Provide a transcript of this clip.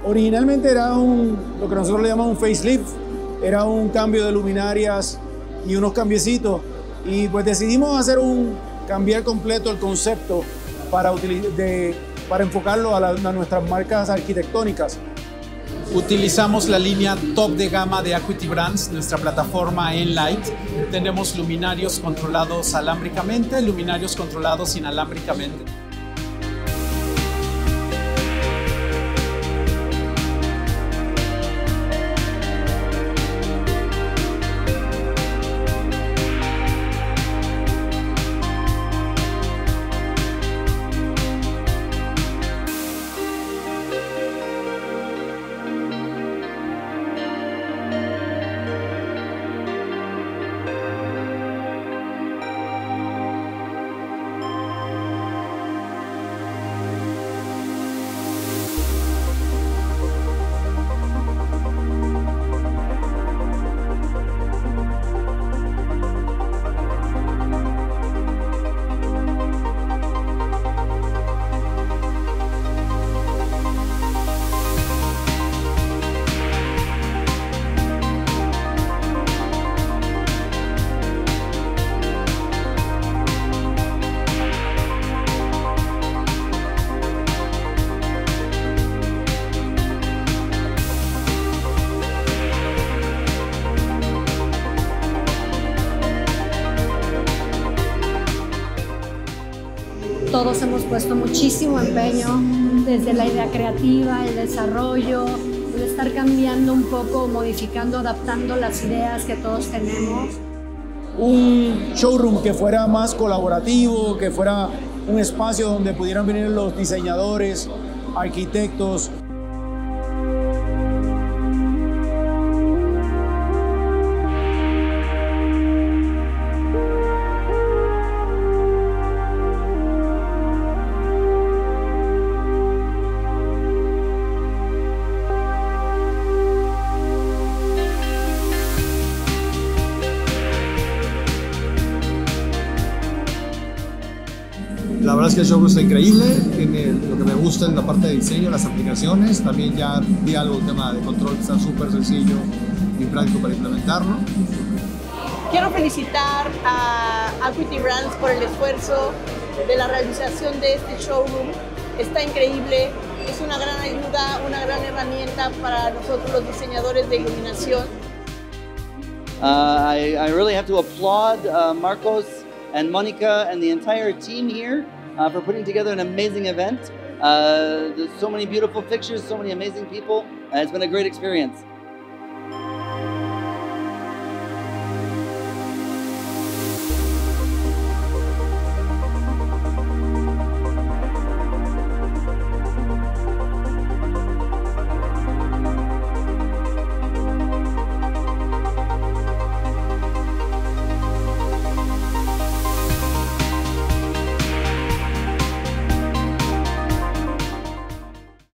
Originalmente era lo que nosotros le llamamos un facelift, era un cambio de luminarias y unos cambiecitos, y pues decidimos cambiar completo el concepto para enfocarlo a nuestras marcas arquitectónicas. Utilizamos la línea top de gama de Acuity Brands, nuestra plataforma Enlight. Tenemos luminarios controlados alámbricamente, luminarios controlados inalámbricamente. Todos hemos puesto muchísimo empeño, desde la idea creativa, el desarrollo, el estar cambiando un poco, modificando, adaptando las ideas que todos tenemos. Un showroom que fuera más colaborativo, que fuera un espacio donde pudieran venir los diseñadores, arquitectos. La verdad es que el showroom está increíble, tiene lo que me gusta en la parte de diseño, las aplicaciones, también ya vi algo del tema de control que está súper sencillo y práctico para implementarlo. Quiero felicitar a Acuity Brands por el esfuerzo de la realización de este showroom. Está increíble, es una gran ayuda, una gran herramienta para nosotros los diseñadores de iluminación. I really have to applaud Marcos and Monica and the entire team here for putting together an amazing event. There's so many beautiful pictures, so many amazing people, and it's been a great experience.